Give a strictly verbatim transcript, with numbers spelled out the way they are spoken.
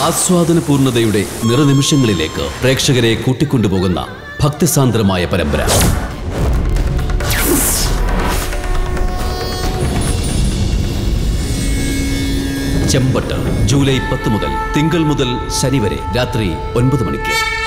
ആസ്വാദന പൂർണ്ണതയുടെ നിറനിമിഷങ്ങളിലേക്ക് പ്രേക്ഷകരെ കൂട്ടിക്കൊണ്ടുപോകുന്ന ഭക്തിസാന്ദ്രമായ പരമ്പര. ചെമ്പട്ട് ജൂലൈ പത്ത് മുതൽ തിങ്കൾ മുതൽ ശനി വരെ രാത്രി ഒൻപത് മണിക്ക്.